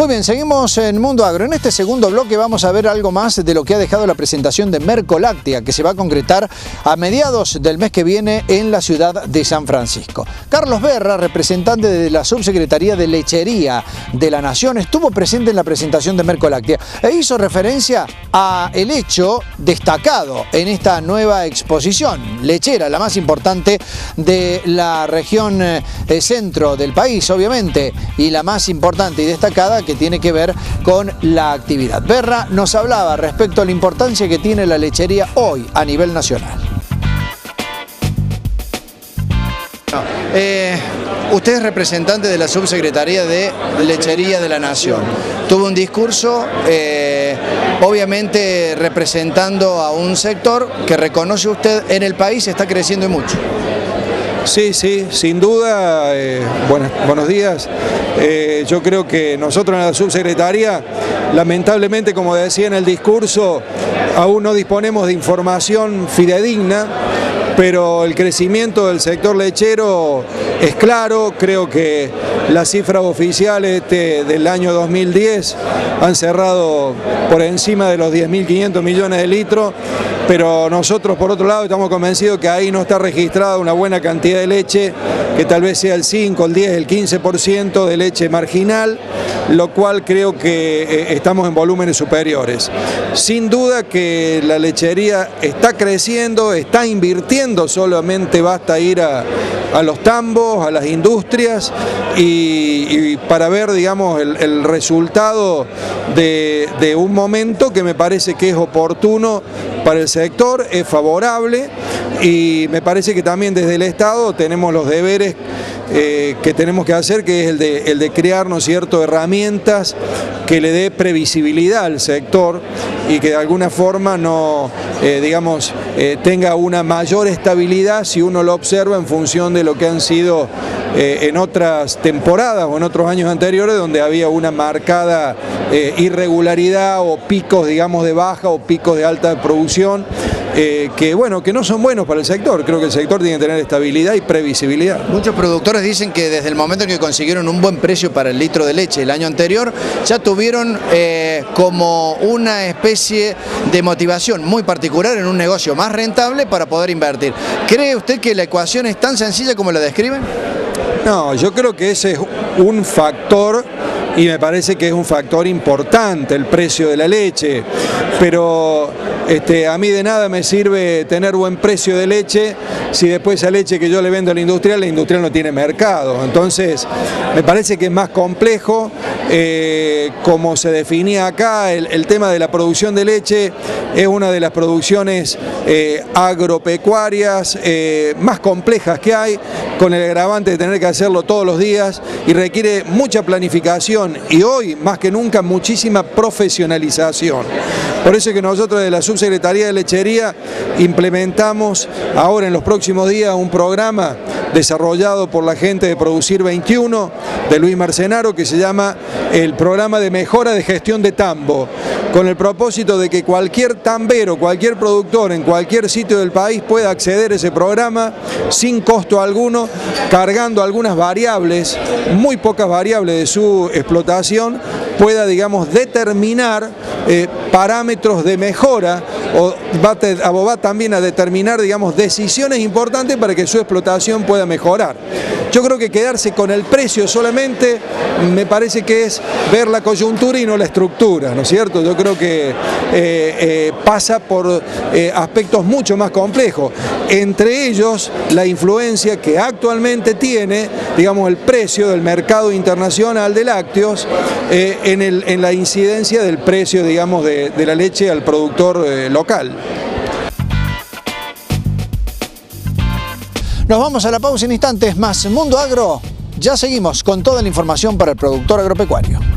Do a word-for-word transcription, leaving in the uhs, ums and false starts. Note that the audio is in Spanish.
Muy bien, seguimos en Mundo Agro. En este segundo bloque vamos a ver algo más de lo que ha dejado la presentación de Mercoláctea, que se va a concretar a mediados del mes que viene en la ciudad de San Francisco. Carlos Berra, representante de la Subsecretaría de Lechería de la Nación, estuvo presente en la presentación de Mercoláctea e hizo referencia a el hecho destacado en esta nueva exposición lechera, la más importante de la región eh, centro del país, obviamente, y la más importante y destacada que tiene que ver con la actividad. Berra nos hablaba respecto a la importancia que tiene la lechería hoy a nivel nacional. Eh, usted es representante de la Subsecretaría de Lechería de la Nación. Tuvo un discurso, eh, obviamente representando a un sector que reconoce usted en el país está creciendo y mucho. Sí, sí, sin duda, eh, buenas, buenos días. Eh, yo creo que nosotros en la subsecretaría, lamentablemente, como decía en el discurso, aún no disponemos de información fidedigna, pero el crecimiento del sector lechero es claro. Creo que las cifras oficiales este, del año dos mil diez han cerrado por encima de los diez mil quinientos millones de litros, pero nosotros por otro lado estamos convencidos que ahí no está registrada una buena cantidad de leche, que tal vez sea el cinco, el diez, el quince por ciento de leche marginal, lo cual creo que eh, estamos en volúmenes superiores. Sin duda que la lechería está creciendo, está invirtiendo, solamente basta ir a, a los tambos, a las industrias y, y para ver, digamos, el, el resultado de, de un momento que me parece que es oportuno para el sector, es favorable, y me parece que también desde el Estado tenemos los deberes eh, que tenemos que hacer, que es el de, el de crear, ¿no es cierto?, herramientas que le dé previsibilidad al sector y que de alguna forma no, eh, digamos, eh, tenga una mayor estabilidad si uno lo observa en función de lo que han sido eh, en otras temporadas o en otros años anteriores, donde había una marcada eh, irregularidad o picos, digamos, de baja o picos de alta producción, eh, que bueno, que no son buenos para el sector. Creo que el sector tiene que tener estabilidad y previsibilidad. Muchos productores dicen que desde el momento en que consiguieron un buen precio para el litro de leche el año anterior, ya tuvieron eh, como una especie de motivación muy particular en un negocio más rentable para poder invertir. ¿Cree usted que la ecuación es tan sencilla como la describen? No, yo creo que ese es un factor y me parece que es un factor importante el precio de la leche, pero este, a mí de nada me sirve tener buen precio de leche si después esa leche que yo le vendo a la industrial, la industrial no tiene mercado. Entonces me parece que es más complejo, eh, como se definía acá, el, el tema de la producción de leche es una de las producciones eh, agropecuarias eh, más complejas que hay, con el agravante de tener que hacerlo todos los días y requiere mucha planificación y hoy más que nunca muchísima profesionalización. Por eso es que nosotros de la Subsecretaría de Lechería implementamos ahora en los próximos días un programa desarrollado por la gente de Producir veintiuno, de Luis Marcenaro, que se llama el Programa de Mejora de Gestión de Tambo, con el propósito de que cualquier tambero, cualquier productor en cualquier sitio del país pueda acceder a ese programa sin costo alguno, cargando algunas variables, muy pocas variables de su explotación, pueda, digamos, determinar eh, parámetros de mejora o va, te, o va también a determinar, digamos, decisiones importantes para que su explotación pueda mejorar. Yo creo que quedarse con el precio solamente me parece que es ver la coyuntura y no la estructura, ¿no es cierto? Yo creo que eh, eh, pasa por eh, aspectos mucho más complejos, entre ellos la influencia que actualmente tiene, digamos, el precio del mercado internacional de lácteos eh, en, el, en la incidencia del precio, digamos, de, de la leche al productor eh, local. Nos vamos a la pausa en instantes más. Mundo Agro, ya seguimos con toda la información para el productor agropecuario.